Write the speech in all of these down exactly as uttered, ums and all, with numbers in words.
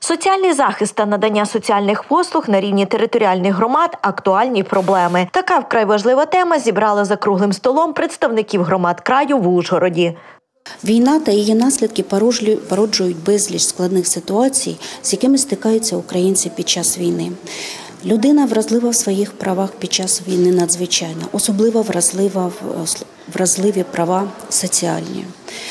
Соціальний захист та надання соціальних послуг на рівні територіальних громад – актуальні проблеми. Така вкрай важлива тема зібрала за круглим столом представників громад краю в Ужгороді. Війна та її наслідки породжують безліч складних ситуацій, з якими стикаються українці під час війни. Людина вразлива в своїх правах під час війни надзвичайно, особливо вразлива, вразливі права соціальні.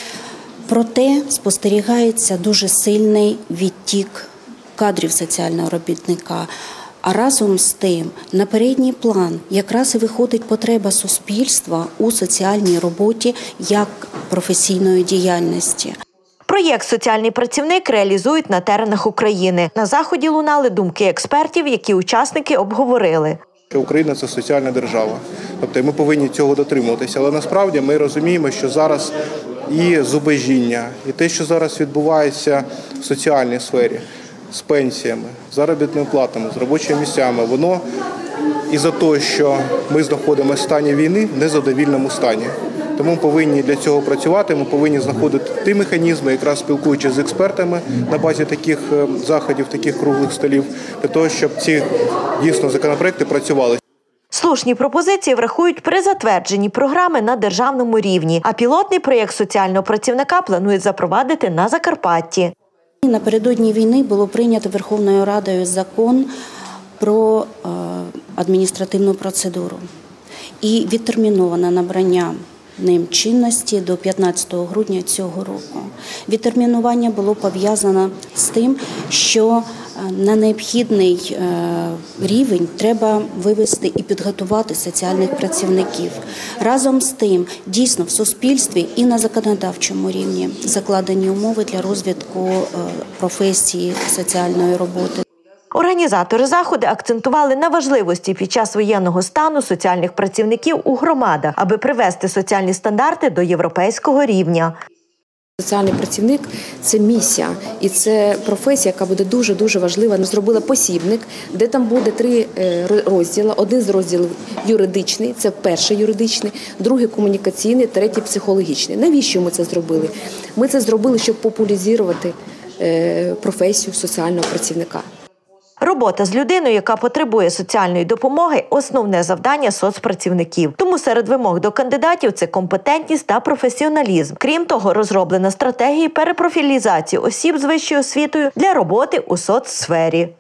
Проте спостерігається дуже сильний відтік кадрів соціального робітника, а разом з тим на передній план якраз і виходить потреба суспільства у соціальній роботі як професійної діяльності. Проєкт «Соціальний працівник» реалізують на теренах України. На заході лунали думки експертів, які учасники обговорили. Україна – це соціальна держава, тобто ми повинні цього дотримуватися. Але насправді ми розуміємо, що зараз і зубожіння, і те, що зараз відбувається в соціальній сфері, з пенсіями, заробітними платами, з робочими місцями, воно із-за того, що ми знаходимося в стані війни, в незадовільному стані. Тому ми повинні для цього працювати, ми повинні знаходити ті механізми, якраз спілкуючись з експертами на базі таких заходів, таких круглих столів, для того, щоб ці дійсно законопроекти працювали. Слушні пропозиції врахують при затвердженні програми на державному рівні, а пілотний проєкт соціального працівника планують запровадити на Закарпатті. Напередодні війни було прийнято Верховною Радою закон про адміністративну процедуру і відтерміноване набрання ним чинності до п'ятнадцятого грудня цього року. Відтермінування було пов'язано з тим, що на необхідний рівень треба вивести і підготувати соціальних працівників. Разом з тим, дійсно, в суспільстві і на законодавчому рівні закладені умови для розвитку професії соціальної роботи. Організатори заходу акцентували на важливості під час воєнного стану соціальних працівників у громадах, аби привести соціальні стандарти до європейського рівня. Соціальний працівник – це місія і це професія, яка буде дуже-дуже важлива. Ми зробили посібник, де там буде три розділи. Один з розділів юридичний, це перший юридичний, другий комунікаційний, третій психологічний. Навіщо ми це зробили? Ми це зробили, щоб популяризувати професію соціального працівника. Робота з людиною, яка потребує соціальної допомоги – основне завдання соцпрацівників. Тому серед вимог до кандидатів – це компетентність та професіоналізм. Крім того, розроблена стратегія перепрофілізації осіб з вищою освітою для роботи у соцсфері.